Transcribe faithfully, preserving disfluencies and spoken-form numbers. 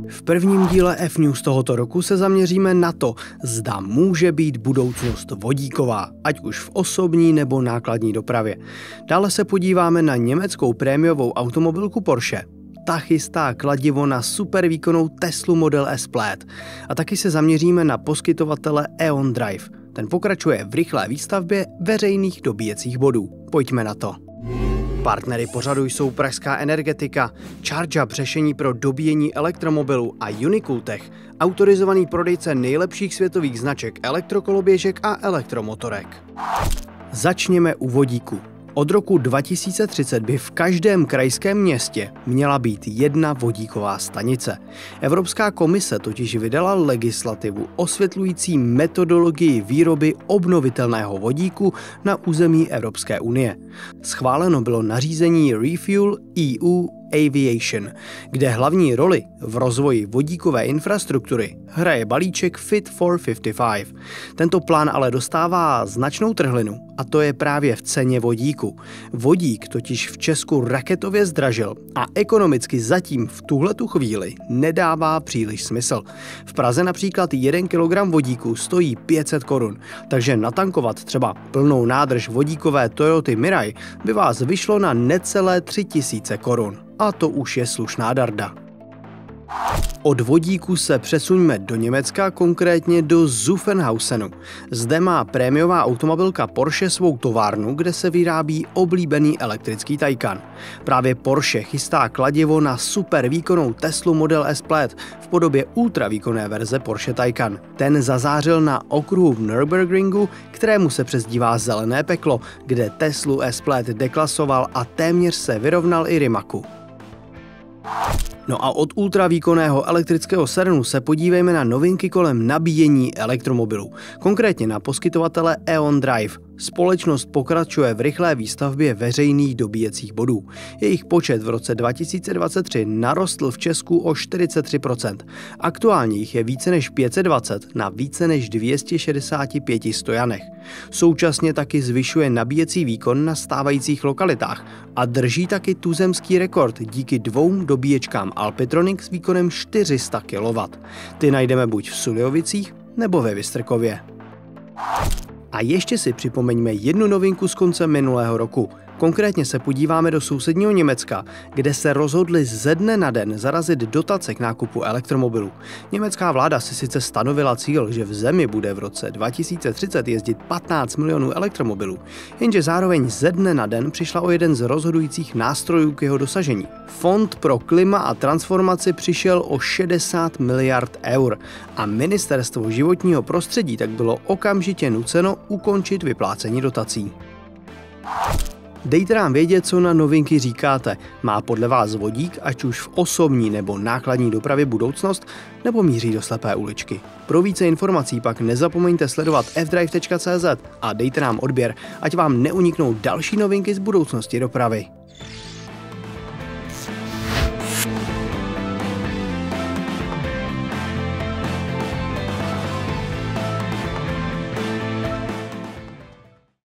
V prvním díle F-News tohoto roku se zaměříme na to, zda může být budoucnost vodíková, ať už v osobní nebo nákladní dopravě. Dále se podíváme na německou prémiovou automobilku Porsche. Ta chystá kladivo na supervýkonnou Teslu Model S Plaid. A taky se zaměříme na poskytovatele E.ON Drive. Ten pokračuje v rychlé výstavbě veřejných dobíjecích bodů. Pojďme na to. Partnery pořadu jsou Pražská energetika, ChargeUp řešení pro dobíjení elektromobilů a Unicooltech, autorizovaný prodejce nejlepších světových značek elektrokoloběžek a elektromotorek. Začněme u vodíku. Od roku dva tisíce třicet by v každém krajském městě měla být jedna vodíková stanice. Evropská komise totiž vydala legislativu osvětlující metodologii výroby obnovitelného vodíku na území Evropské unie. Schváleno bylo nařízení Refuel E U Aviation, kde hlavní roli v rozvoji vodíkové infrastruktury hraje balíček Fit for padesát pět. Tento plán ale dostává značnou trhlinu, a to je právě v ceně vodíku. Vodík totiž v Česku raketově zdražil a ekonomicky zatím v tuhletu chvíli nedává příliš smysl. V Praze například jeden kilogram vodíku stojí pět set korun, takže natankovat třeba plnou nádrž vodíkové Toyoty Mirai by vás vyšlo na necelé tři tisíce korun. A to už je slušná darda. Od vodíku se přesuňme do Německa, konkrétně do Zuffenhausenu. Zde má prémiová automobilka Porsche svou továrnu, kde se vyrábí oblíbený elektrický Taycan. Právě Porsche chystá kladivo na supervýkonnou Teslu Model S Plaid v podobě ultravýkonné verze Porsche Taycan. Ten zazářil na okruhu v Nürburgringu, kterému se přezdívá Zelené peklo, kde Teslu S Plaid deklasoval a téměř se vyrovnal i Rimacu. No a od ultravýkonného elektrického serenu se podívejme na novinky kolem nabíjení elektromobilů, konkrétně na poskytovatele E.ON Drive. Společnost pokračuje v rychlé výstavbě veřejných dobíjecích bodů. Jejich počet v roce dva tisíce dvacet tři narostl v Česku o čtyřicet tři procent. Aktuálně jich je více než pět set dvacet na více než dvě stě šedesát pět stojanech. Současně taky zvyšuje nabíjecí výkon na stávajících lokalitách a drží taky tuzemský rekord díky dvou dobíječkám Alpitronic s výkonem čtyři sta kilowattů. Ty najdeme buď v Sulejovicích nebo ve Vystrkově. A ještě si připomeňme jednu novinku z konce minulého roku. Konkrétně se podíváme do sousedního Německa, kde se rozhodli ze dne na den zarazit dotace k nákupu elektromobilů. Německá vláda si sice stanovila cíl, že v zemi bude v roce dva tisíce třicet jezdit patnáct milionů elektromobilů, jenže zároveň ze dne na den přišla o jeden z rozhodujících nástrojů k jeho dosažení. Fond pro klima a transformaci přišel o šedesát miliard eur a Ministerstvo životního prostředí tak bylo okamžitě nuceno ukončit vyplácení dotací. Dejte nám vědět, co na novinky říkáte. Má podle vás vodík, ať už v osobní nebo nákladní dopravě budoucnost, nebo míří do slepé uličky? Pro více informací pak nezapomeňte sledovat f drive tečka cé zet a dejte nám odběr, ať vám neuniknou další novinky z budoucnosti dopravy.